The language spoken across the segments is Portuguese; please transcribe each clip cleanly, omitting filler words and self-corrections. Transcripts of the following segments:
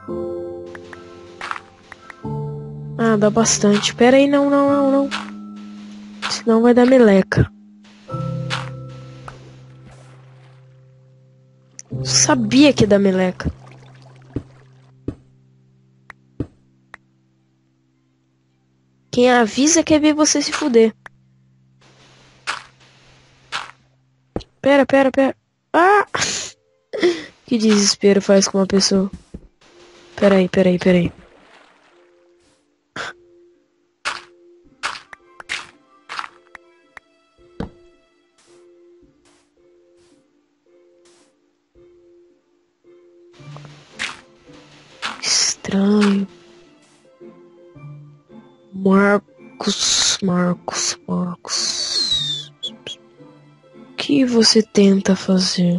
Ah, dá bastante. Pera aí, não. Senão vai dar meleca. Sabia que ia dar meleca. Quem avisa quer ver você se fuder. Pera. Ah! Que desespero faz com uma pessoa. Pera aí. Estranho. Marcos. O que você tenta fazer?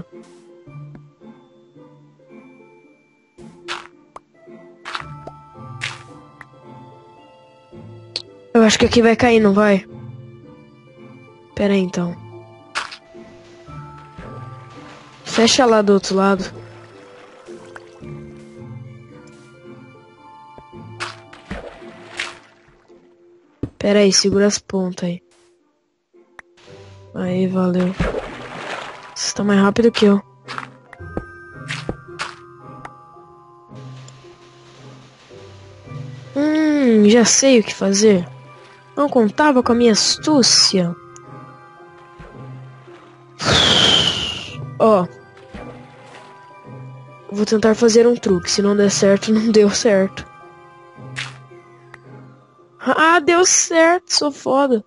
Eu acho que aqui vai cair, não vai? Pera aí, então. Fecha lá do outro lado. Pera aí, segura as pontas aí. Aí, valeu. Você tá mais rápido que eu. Já sei o que fazer. Não contava com a minha astúcia. Ó. Vou tentar fazer um truque. Se não der certo, não deu certo. Ah, deu certo. Sou foda.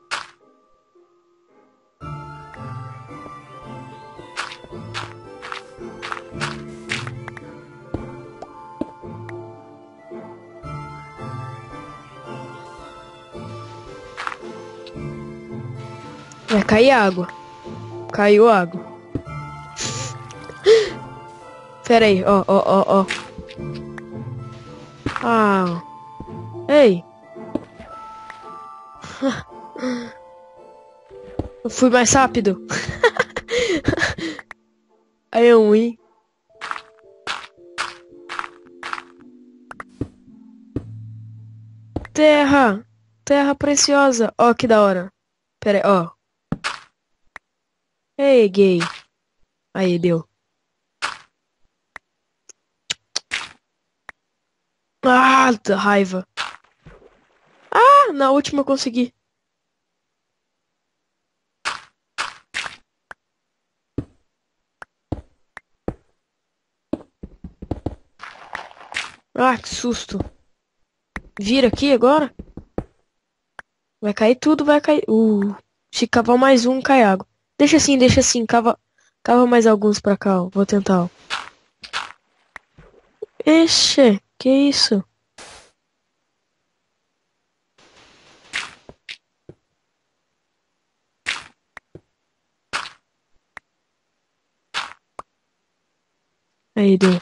Vai cair água. Caiu água. Pera aí, ó. Ah. Ei. Eu fui mais rápido. Aí é ruim. Terra. Terra preciosa. Ó, que da hora. Pera aí, ó. Ei, gay. Aí, deu. Ah, da raiva. Ah, na última eu consegui. Ah, que susto. Vira aqui agora. Vai cair tudo, vai cair. Se cavar mais um, cai água. Deixa assim. Cava mais alguns pra cá, ó. Vou tentar, ó. Ixi, que isso? Aí, deu.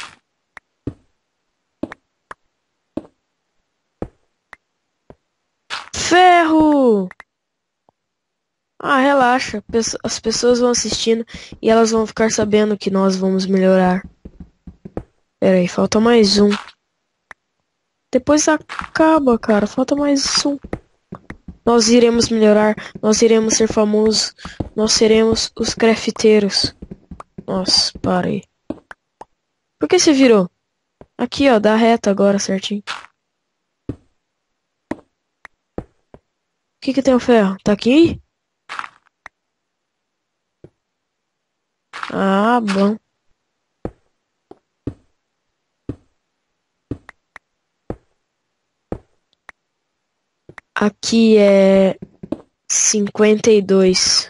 Ferro! Ah, relaxa. As pessoas vão assistindo e elas vão ficar sabendo que nós vamos melhorar. Pera aí, falta mais um. Depois acaba, cara. Falta mais um. Nós iremos melhorar. Nós iremos ser famosos. Nós seremos os crafiteiros. Nossa, para aí. Por que você virou? Aqui, ó. Dá reto agora, certinho. O que tem o ferro? Tá aqui? Ah, bom. Aqui é 52.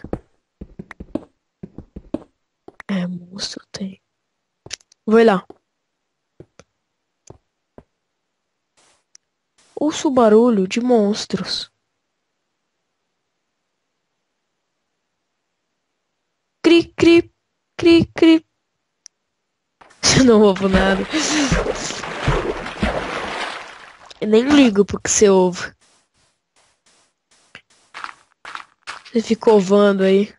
É, monstro tem. Vai lá. Ouço o barulho de monstros. Cri, cri, cri, cri. Eu não ouvo nada. Eu nem ligo pro que você ouve. Você fica ovando aí.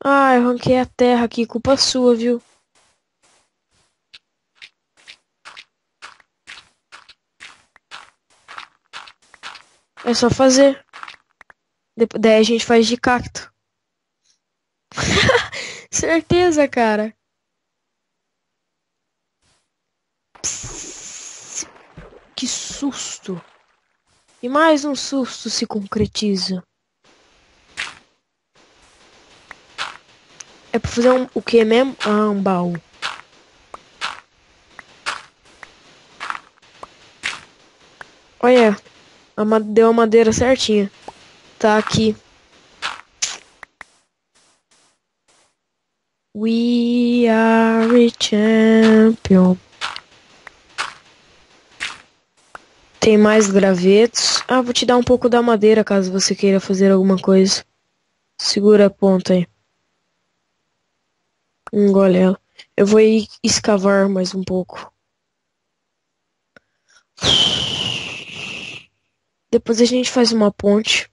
Ah, eu arranquei a terra aqui, culpa sua, viu? É só fazer. Daí a gente faz de cacto. Certeza, cara. Psss, que susto. E mais um susto se concretiza. É pra fazer o que mesmo? Ah, um baú. Olha, deu a madeira certinha. Tá aqui. We are a champion. Tem mais gravetos. Ah, vou te dar um pouco da madeira caso você queira fazer alguma coisa. Segura a ponta aí. Engole ela. Eu vou ir escavar mais um pouco. Depois a gente faz uma ponte.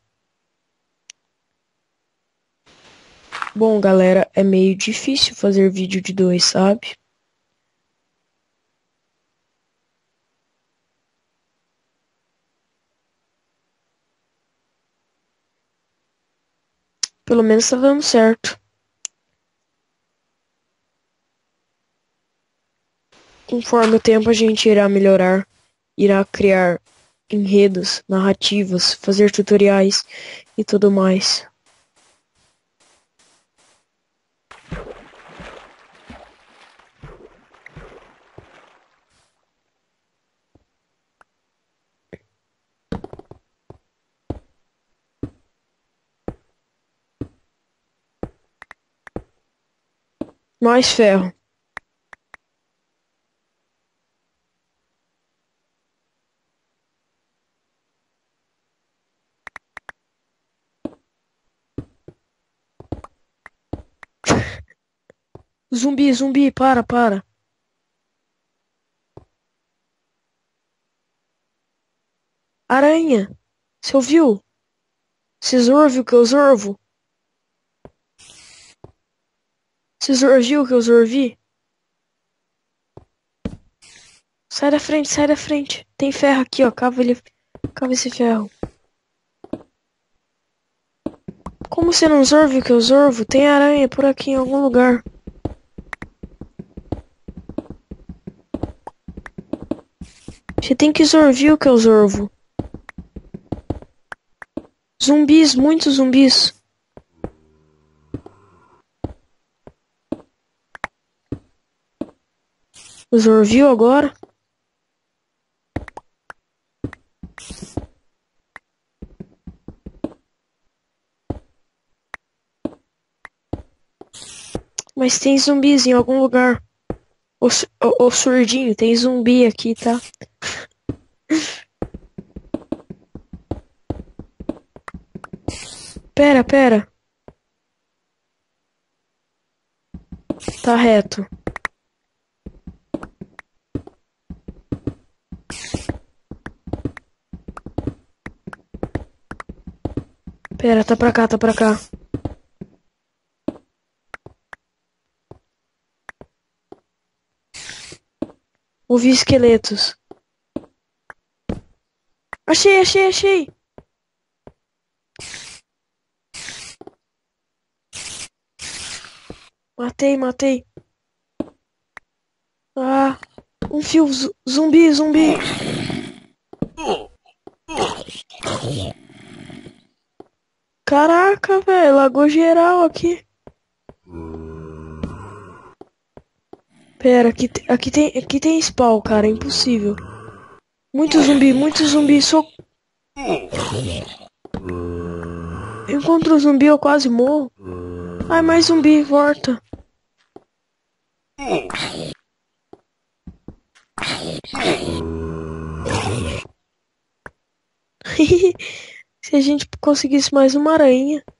Bom, galera, é meio difícil fazer vídeo de dois, sabe? Pelo menos tá dando certo. Conforme o tempo a gente irá melhorar, irá criar enredos, narrativas, fazer tutoriais e tudo mais. Mais ferro. Zumbi, zumbi, para. Aranha, você ouviu? Você ouviu que eu zorvo? Você ouviu que eu zorvi? Sai da frente, sai da frente. Tem ferro aqui, ó. Cava esse ferro. Como você não zorve o que eu zorvo? Tem aranha por aqui em algum lugar. Você tem que zorvir o que eu zorvo. Zumbis, muitos zumbis. Zorviu agora? Mas tem zumbis em algum lugar. Ô surdinho, tem zumbi aqui, tá? Pera. Tá reto. Pera, tá pra cá. Ouvi esqueletos. Achei. Matei. Ah, um fio. Zumbi. Caraca, velho, lagou geral aqui. Pera, aqui tem spawn, cara, é impossível. Muito zumbi, Encontro um zumbi, eu quase morro. Ai, mais zumbi, volta. Se a gente conseguisse mais uma aranha.